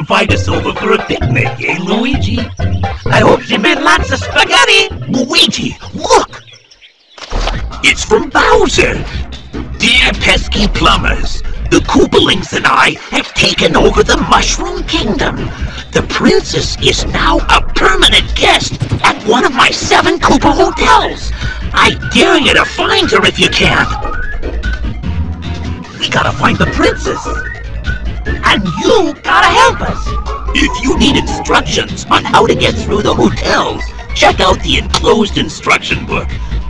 invite us over for a picnic, eh, Luigi? I hope she made lots of spaghetti. Luigi, look! It's from Bowser. Dear pesky plumbers, the Koopalings and I have taken over the Mushroom Kingdom. The princess is now a permanent guest at one of my 7 Koopa hotels. I dare you to find her if you can. We gotta find the princess. And you gotta help us. If you need instructions on how to get through the hotels, check out the enclosed instruction book.